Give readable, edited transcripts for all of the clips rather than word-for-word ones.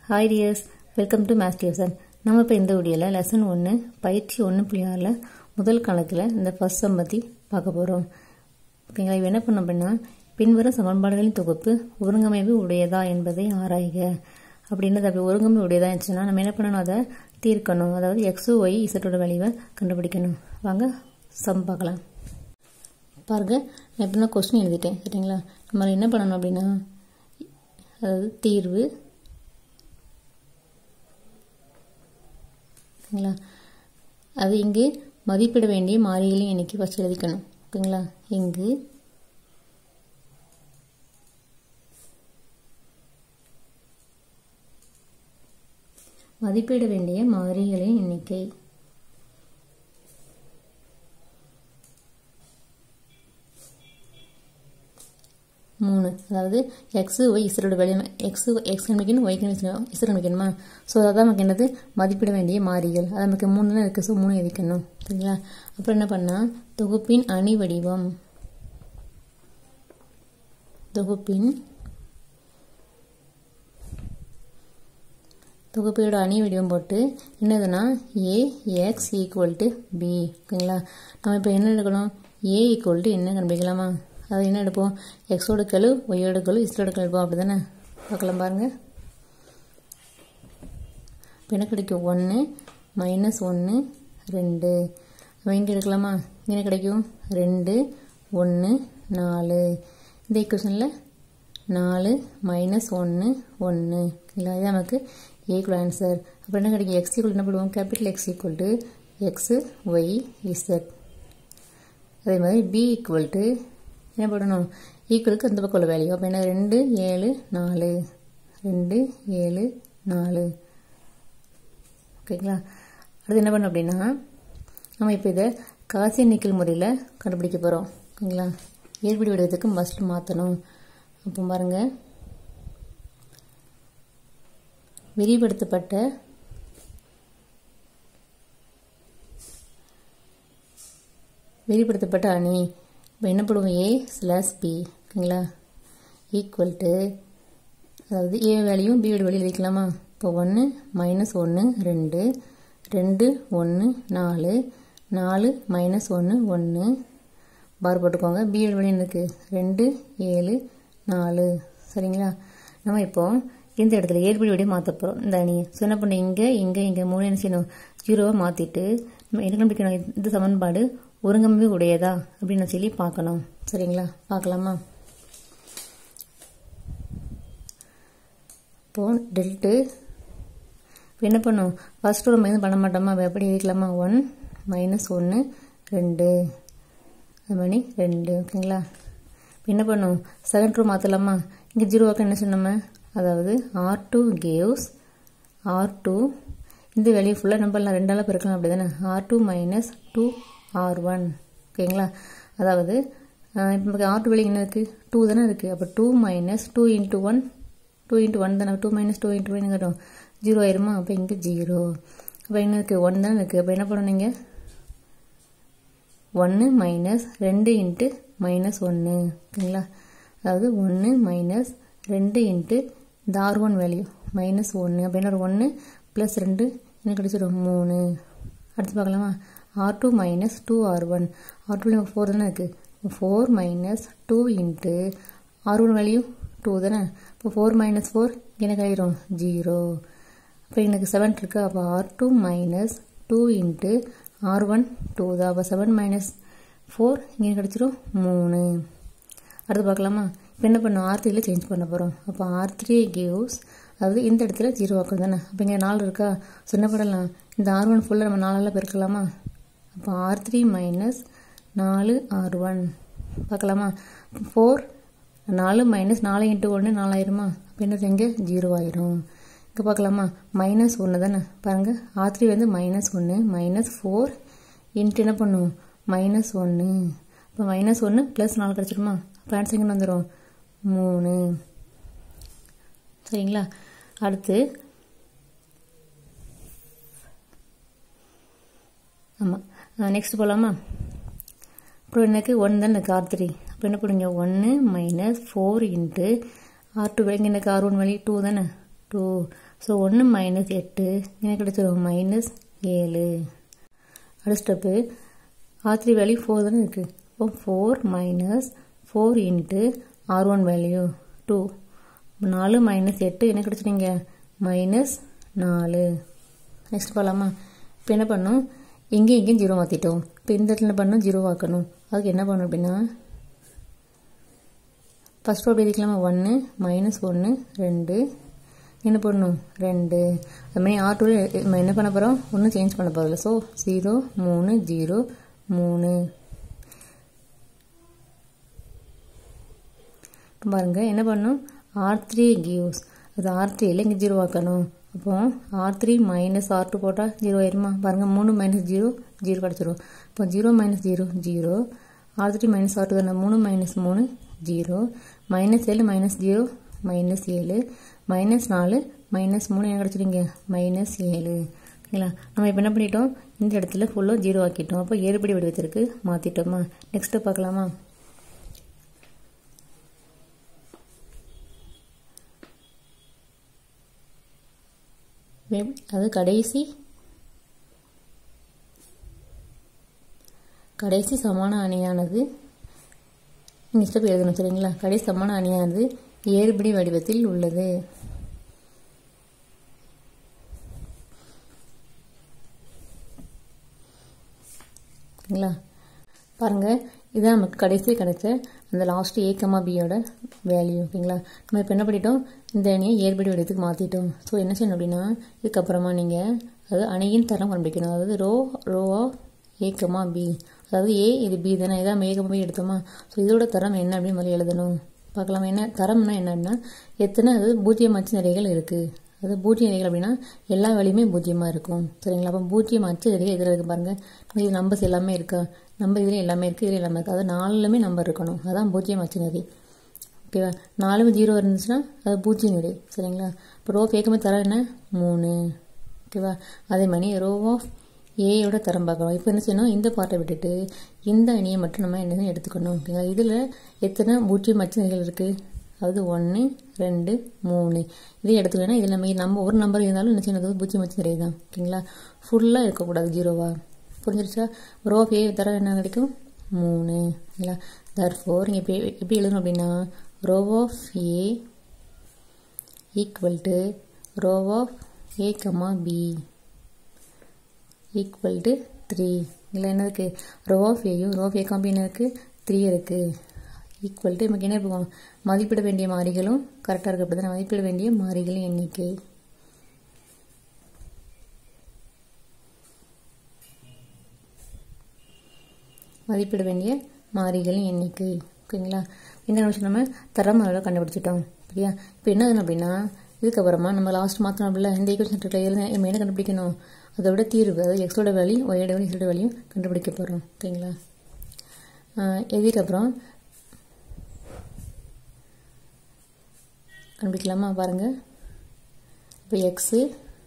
Hi dears, welcome to Math Lesson. நம்ம இப்போ இந்த வீடியோவில் லெசன் 1 பயிற்சி 1.6 முதல் கணக்கில் இந்த ஃபர்ஸ்ட் சம் பற்றி பார்க்க போகிறோம். ஓகேங்களா, இது என்ன பண்ணோம் அப்படின்னா பின்வரும் சமன்பாடுகளின் தொகுப்பு ஒருங்கமைவு உடையதா என்பதை ஆராய்க அப்படின்றது. அப்படி ஒருங்கமைவு உடையதா இருந்துச்சுன்னா நம்ம என்ன பண்ணணும், அதை தீர்க்கணும். அதாவது எக்ஸு ஒய் இசட்டோட வேல்யூவை கண்டுபிடிக்கணும். வாங்க சம் பார்க்கலாம். பாருங்க, நான் எப்படின்னா கொஸ்டின் எழுதிட்டேன். சரிங்களா, நம்ம என்ன பண்ணணும் அப்படின்னா அதாவது தீர்வு ஓகேங்களா, அது இங்கு மதிப்பிட வேண்டிய மாறிகளின் எண்ணிக்கை ஃபஸ்ட் எழுதிக்கணும். ஓகேங்களா, இங்கு மதிப்பிட வேண்டிய மாறிகளின் எண்ணிக்கை 3. அதாவது எக்ஸு ஒய் இசரோட வேல்யூ எக்ஸு எக்ஸ் கண்டுபிடிக்கணும், ஒய் இசை கண்டுபிடிக்கணுமா. ஸோ அதான் நமக்கு என்னது மதிப்பிட வேண்டிய மாறிகள். அது நமக்கு 3 தான் இருக்குது. ஸோ 3 எழுதிக்கணும். சரிங்களா, அப்புறம் என்ன பண்ணால் தொகுப்பின் அணி வடிவம் தொகுப்பையோட அணி வடிவம் போட்டு என்னதுன்னா ஏஎக்ஸ் ஈக்குவல் டு பி. ஓகேங்களா, நம்ம இப்போ என்ன எடுக்கணும், ஏ ஈக்குவல் டு என்ன கண்டுபிடிக்கலாமா. அது என்ன எடுப்போம், எக்ஸோட கெழு ஒய்யோட கெழு இசரோட கெழு எடுப்போம். அப்படி தானே பார்க்கலாம். பாருங்கள், இப்போ என்ன கிடைக்கும், 1 - 1 2. நம்ம இங்கே எடுக்கலாமா, இங்கே என்ன கிடைக்கும் 2 1 4. இந்த ஈக்குவேஷனில் 4 - 1 1. இல்லை, இது நமக்கு ஏக்குள்ள ஆன்சர். அப்புறம் என்ன கிடைக்கும், எக்ஸ் ஈக்குவல் என்ன பண்ணுவோம், capital X equal to x y z. அதே மாதிரி பி ஈக்குவல் டு என்ன பண்ணணும், ஈக்குவலுக்கு அந்த பக்கம் உள்ள வேல்யூ. அப்போ என்ன 2 7 4 2 7 4. ஓகேங்களா, அடுத்து என்ன பண்ணணும் அப்படின்னா நம்ம இப்போ இதை காசி நீக்கல் முறையில் கண்டுபிடிக்க போகிறோம். ஓகேங்களா, ஏற்படி வடிவத்துக்கு மஸ்ட் மாற்றணும். அப்போ பாருங்கள், விரிவுபடுத்தப்பட்ட அணி. இப்போ என்ன பண்ணுவோம், ஏ ஸ்லாஸ் பி. ஓகேங்களா, ஈக்குவல் டு அதாவது ஏ வேல்யூயும் பி வேல்யூ எழுதிக்கலாமா. இப்போ 1 - 1 2 2 1 4 4 - 1 1 பார் போட்டுக்கோங்க. பி வேல்யூ எனக்கு 2 7 4. சரிங்களா, நம்ம இப்போ இந்த இடத்துல ஏற்படி வழியை மாற்ற போகிறோம் இந்த அணியை. ஸோ என்ன பண்ண இங்கே 3 என்ன செய்யணும், 0வாக மாற்றிட்டு நம்ம என்ன கண்டுபிடிக்கணும், இந்த சமன்பாடு ஒருங்கமைவு உடையதா அப்படின்னு சொல்லி பார்க்கணும். சரிங்களா, பார்க்கலாமா. இப்போ டெல்ட்டு என்ன பண்ணும், ஃபர்ஸ்ட் நம்ம எதுவும் பண்ண மாட்டோமா, எப்படி எழுதிக்கலாமா, 1 - 1 2 அது மாதிரி 2. ஓகேங்களா, இப்போ என்ன பண்ணும், செகண்ட் ரோ மாற்றலாமா. இங்கே 0வாக்க என்ன சொன்னோம், அதாவது R2 gives R2 இந்த வேல்யூ ஃபுல்லாக நம்மளாம் 2ஆல் பெருக்கலாம். அப்படி தானே, R2 - 2R1. ஓகேங்களா, அதாவது இப்போ R2 வேல்யூ என்ன இருக்குது, 2 தானே இருக்குது. அப்போ 2 - 2 × 1 2 × 1 தானே, 2 - 2 × 1 கேட்டோம் 0 ஆயிருமா. அப்போ இங்கே 0. அப்போ என்ன இருக்குது, 1 தானே இருக்குது. அப்போ என்ன பண்ணணும், நீங்கள் 1 - 2 × -1. ஓகேங்களா, அதாவது 1 - 2 × இந்த R1 வேல்யூ -1. அப்போ என்ன 1 + 2 என்ன கிடைச்சிடும் 3. அடுத்து பார்க்கலாமா, R2 - 2R1. R2 4 தானே இருக்குது. 4 - 2 × R1 வேல்யூ 2 தானே. இப்போ 4 - 4 என்ன கிடைக்கும் 0. அப்போ எனக்கு 7 இருக்கா. அப்போ R2 - 2 × R1 2 தான். அப்போ 7 - 4 இங்கே கிடைச்சிடும் 3. அடுத்து பார்க்கலாமா, இப்போ என்ன பண்ணோம், R3ல் சேஞ்ச் பண்ண போகிறோம். அப்போ R3 gives அதாவது இந்த இடத்துல 0 ஆக்கும் தானே. அப்போ இங்கே 4 இருக்கா. ஸோ என்ன பண்ணலாம், இந்த R1 ஃபுல்லாக நம்ம 4ஆல் பெருக்கலாமா. அப்போ R3 - 4R1 பார்க்கலாமா. 4 4 - 4 × 1 4 ஆயிருமா. அப்போ என்ன இங்கே 0 ஆயிரும். இங்கே பார்க்கலாமா, -1 தானே. பாருங்கள், R3 வந்து -1 -4 இன்ட்டு என்ன பண்ணும் -1. இப்போ -1 + 4 கிடச்சிருமா. அப்போ ஆன்சர் இங்கே வந்துடும் 3. சரிங்களா, அடுத்து ஆமாம் நெக்ஸ்ட் போகலாமா. அப்புறம் எனக்கு 1 தான் எனக்கு R3. அப்போ என்ன பண்ணுங்க, 1 - 4 × R2 வேலைங்க எனக்கு R1 வேல்யூ 2 தானே. 2. ஸோ 1 மைனஸ் 8 என்ன கிடைச்சிடும் -7. அடுத்த ஸ்டெப்பு R3 வேல்யூ 4 தானே இருக்குது. இப்போ 4 minus 4 into R1 value 2. 4 minus 8 என்ன கிடைச்சிட்டீங்க -4. நெக்ஸ்ட் போகலாமா? இப்போ என்ன பண்ணணும், இங்கேயும் 0 மாற்றிட்டோம். இப்போ இந்த இடத்துல என்ன பண்ணணும், 0 ஆக்கணும். அதுக்கு என்ன பண்ணணும் அப்படின்னா ஃபஸ்ட் ரோ எழுதிக்கலாமா, 1 மைனஸ் 1 2 என்ன பண்ணணும் 2. அதுமாதிரி R2 நம்ம என்ன பண்ண போகிறோம், ஒன்றும் சேஞ்ச் பண்ண போகிறதில்ல. ஸோ 0 3 0 3. பாருங்கள் என்ன பண்ணணும், R3 gives, அது R3ல் இங்கே 0 ஆக்கணும். அப்போ R3 மைனஸ் R2 போட்டால் 0 ஆயிருமா? பாருங்கள் 3 மைனஸ் 0 0 கிடச்சிரும். இப்போ 0 மைனஸ் 0 0. R3 மைனஸ் R2 தானே, 3 மைனஸ் 3 0. -7 மைனஸ் 0 -7. -4 -3 என்ன கிடச்சிருங்க -7. ஓகேங்களா? நம்ம இப்போ என்ன பண்ணிட்டோம், இந்த இடத்துல ஃபுல்லாக 0 ஆக்கிட்டோம். அப்போ ஏறுபடி வடிவத்திற்கு மாற்றிட்டோமா? நெக்ஸ்ட்டு பார்க்கலாமா? அது கடைசி சமான அணியானது இந்த ஸ்டெப் எழுதணும் சரிங்களா? கடைசி சமான அணியானது ஏறுபடி வடிவத்தில் உள்ளது. ஓகேங்களா? பாருங்கள் இதுதான் நமக்கு கடைசி கிடைச்ச அந்த லாஸ்ட் A, Bயோட வேல்யூ. ஓகேங்களா? நம்ம இப்போ என்ன பண்ணிட்டோம், இந்த அணியை ஏறுபடி வடிவத்துக்கு மாற்றிட்டோம். ஸோ என்ன செய்யணும் அப்படின்னா இதுக்கப்புறமா நீங்கள் அது அணியின் தரம் கண்டுபிடிக்கணும். அதாவது ரோ ஆஃப் A, B. அதாவது A இது B தானே, இதான் A, B எடுத்தோமா? ஸோ இதோட தரம் என்ன அப்படின்னு முதல்ல எழுதணும். பார்க்கலாம். என்ன தரம்னா என்னன்னா எத்தனை அது பூஜ்ஜியம் அச்சு நிறைகள் இருக்குது. அது பூஜ்ஜிய நிறைகள் அப்படின்னா எல்லா வேலையுமே பூஜ்ஜியமாக இருக்கும் சரிங்களா? அப்போ பூஜ்ஜியம் அச்சு நிறைகள் இதில் இருக்குது பாருங்கள். இது நம்பர்ஸ் எல்லாமே இருக்கா, நம்பர் இதில் எல்லாமே இருக்குது, இதில் எல்லாமே இருக்குது. அது 4லுமே நம்பர் இருக்கணும், அதான் பூஜ்ஜியம் அச்சு நிறை. ஓகேவா? 4 0 இருந்துச்சுன்னா அது பூஜ்ஜிய நிறை சரிங்களா? இப்போ ரோ கேட்கும்போது தரம் என்ன 3. ஓகேவா? அதே மாதிரி ரோ ஆஃப் ஏயோட தரம் பார்க்கலாம். இப்போ என்ன செய்யணும், இந்த பார்ட்டை விட்டுட்டு இந்த அணியை மட்டும் நம்ம என்ன எடுத்துக்கணும். ஓகேங்களா? இதில் எத்தனை பூஜ்ஜியம் அச்சு நிலைகள் இருக்குது, அதாவது 1 2 3 இதே எடுத்துக்கணும். இதில் நம்ம ஒரு நம்பர் இருந்தாலும் என்ன செய்யணும், பூஜ்ஜியம் அச்சு நிறை தான். ஓகேங்களா? ஃபுல்லாக இருக்கக்கூடாது, 0வா. புரிஞ்சிருச்சா? ரோ ஆஃப் ஏ தரம் என்ன கிடைக்கும் 3. ஓகேங்களா? therefore இங்கே எப்படி எழுதணும் அப்படின்னா rho of A equal to rho of A, B equal to 3. இதில் என்ன இருக்குது, ரோ ஆஃப் ஏயும் ரோ ஆஃப் A, B என்ன இருக்குது 3 இருக்குது. ஈக்குவல் டு நமக்கு என்ன இருக்கும், மதிப்பிட வேண்டிய மாறிகளும் கரெக்டாக இருக்குது. அப்படி தான் மதிப்பிட வேண்டிய மாறிகளின் எண்ணிக்கை. மதிப்பிட வேண்டிய மாறிகளின் எண்ணிக்கை. ஓகேங்களா? இந்த நிமிஷம் நம்ம தரம் அளவில் கண்டுபிடிச்சிட்டோம். சரியா? இப்போ என்ன அப்படின்னா இதுக்கப்புறமா நம்ம லாஸ்ட் மாற்றணும் அப்படில இந்த ஈக்குவேஷன் நம்ம என்ன கண்டுபிடிக்கணும், அதோட தீர்வு, அதாவது எக்ஸோட வேல்யூ ஒயோட வேல்யூ இசோட வேல்யூ கண்டுபிடிக்க போகிறோம். ஓகேங்களா? எதுக்கப்புறம் கண்டுபிடிக்கலாமா? பாருங்கள். இப்போ எக்ஸு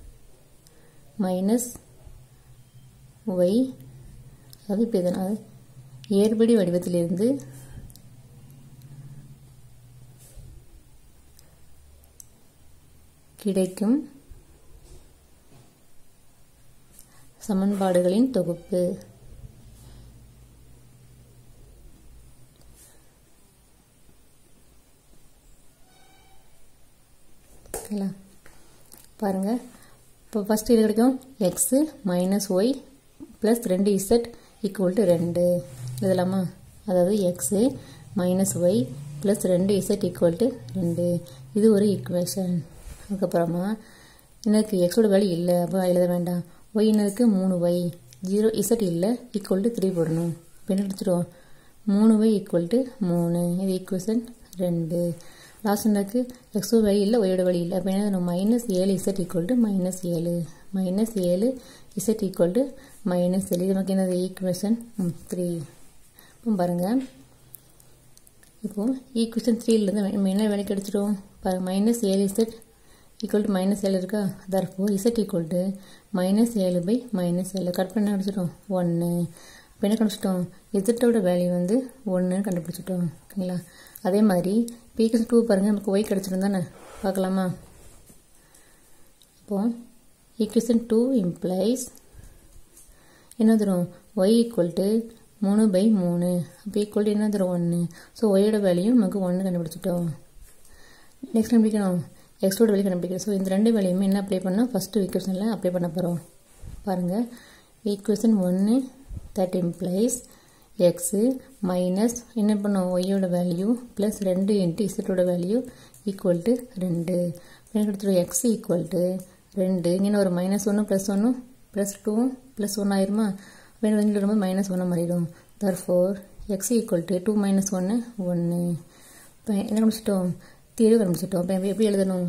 மைனஸ் ஒய், அதாவது இப்போ இதனால் ஏறுபடி வடிவத்திலிருந்து கிடைக்கும் சமன்பாடுகளின் தொகுப்பு. பாருங்க. இப்போ ஃபர்ஸ்ட் இது கிடைக்கும் x minus y plus 2z equal to 2 எழுதலாமா? அதாவது x minus y plus 2z equal to 2. இது ஒரு ஈக்குவேஷன். அதுக்கப்புறமா எனக்கு எக்ஸோட வேல்யூ இல்லை, அப்போ எழுத வேண்டாம். ஒய் என்னதுக்கு 3y, 0z இல்லை ஈக்குவல் டு 3 போடணும். இப்போ என்ன கிடைச்சிடும் 3y ஈக்குவல் டு 3. இது ஈக்குவேஷன் 2. லாஸ்ட் எனக்கு எக்ஸோட வேல்யூ இல்லை, ஒய்யோட வேல்யூ இல்லை. அப்போ என்ன minus 7z equal to -7, minus 7z equal to -7. இது நமக்கு என்னது ஈக்குவேஷன் 3. இப்போ பாருங்கள், இப்போது ஈக்குவேஷன் 3லேருந்து நம்ம என்ன வேலைக்கு எடுத்துட்டோம் பாருங்கள். மைனஸ் 7z ஈக்குவல் டு -7 இருக்கா? Therefore z equal to -7/-7 cut பண்ண அடிச்சிட்டோம் 1. இப்போ என்ன கண்டுபிடிச்சிட்டோம், இசட்டோட வேல்யூ வந்து 1 கண்டுபிடிச்சிட்டோம். ஓகேங்களா? அதே மாதிரி ஈக்குவேஷன் 2 பாருங்கள், நமக்கு ஒய் கிடச்சிருந்தானே பார்க்கலாமா? இப்போ ஈக்குவேஷன் 2 இம்ப்ளைஸ் என்ன தரும் y ஈக்குவல் டு 3/3 அப்போ ஈக்குவல் டு என்ன தரும் 1. ஸோ ஒய்யோட வேல்யூ நமக்கு 1 கண்டுபிடிச்சிட்டோம். நெக்ஸ்ட் கண்டுபிடிக்கணும் எக்ஸோட வேல்யூ கண்டுபிடிக்கணும். ஸோ இந்த ரெண்டு வேல்யூமே என்ன அப்ளை பண்ணோம் ஃபஸ்ட்டு ஈக்குவேஷனில் அப்ளை பண்ண போகிறோம். பாருங்கள் equation 1 that implies x minus என்ன பண்ணோம் ஒய்யோட வேல்யூ ப்ளஸ் 2 இன்ட்டு இசட்டோட வேல்யூ ஈக்குவல் டு 2. என்ன கொடுத்துருவோம் எக்ஸ் ஈக்குவல் டு 2 இங்கே ஒரு -1 +1 +2 +1 ஆயிருமா. வேணும் ரெண்டு ரொம்ப -1 மாறிடும். therefore x equal to 2 - 1 1. இப்போ என்ன கண்டுபிடிச்சிட்டோம் தீர்வு கண்டுபிடிச்சிட்டோம். இப்போ எப்படி எழுதணும்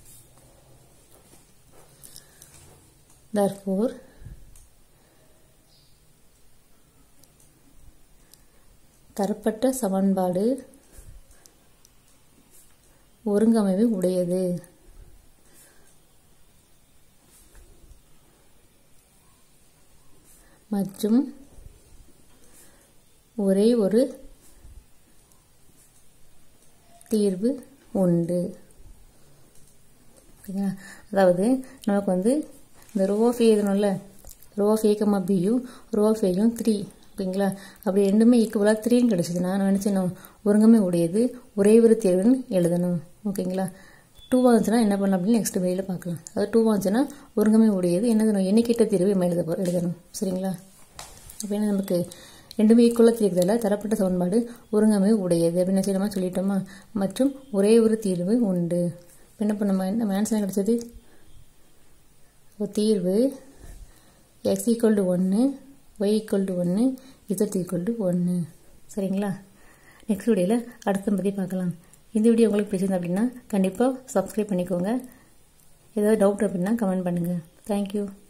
therefore தரப்பட்ட சமன்பாடு ஒருங்கமைவு உடையது. மற்றும் ஒரே ஒரு தீர்வு உண்டு. அதாவது நமக்கு இந்த ரோ ஆஃப் ஏ எழுதணும்ல ரோ ஆஃப் ஏ கமா பியும் ரோ ஆஃப் ஏயும் 3 ஓகேங்களா. அப்படி ரெண்டுமே ஈக்குவலாக 3ன்னு கிடச்சிதுன்னா நான் நினச்சேன் ஒருங்கமை உடையது ஒரே ஒரு தேர்வுன்னு எழுதணும். ஓகேங்களா. 2 வந்துச்சுன்னா என்ன பண்ணலாம் அப்படின்னு நெக்ஸ்ட் வீடியோவில் பார்க்கலாம். அது 2 வந்துச்சுன்னா ஒருங்கமை உடையது என்ன எண்ணிக்கிட்ட தீர்வு நம்ம எழுதணும். சரிங்களா. அப்போ என்ன நமக்கு ரெண்டுமே ஈக்குவலாக தீர்வுதில் தரப்பட்ட சமன்பாடு ஒருங்கமை உடையது அப்படின்னு செய்யணுமா சொல்லிட்டோமா. மற்றும் ஒரே ஒரு தீர்வு உண்டு. இப்போ என்ன பண்ணோமா நம்ம ஆன்சர் என்ன கிடச்சது தீர்வு x equal to 1 y equal to 1 z equal to 1. சரிங்களா. நெக்ஸ்ட் வீடியோவில் அடுத்த பற்றி பார்க்கலாம். இந்த வீடியோ உங்களுக்கு பிடிச்சிருந்தா அப்படின்னா கண்டிப்பாக சப்ஸ்கிரைப் பண்ணிக்கோங்க. ஏதாவது டவுட் அப்படின்னா கமெண்ட் பண்ணுங்கள். தேங்க்யூ.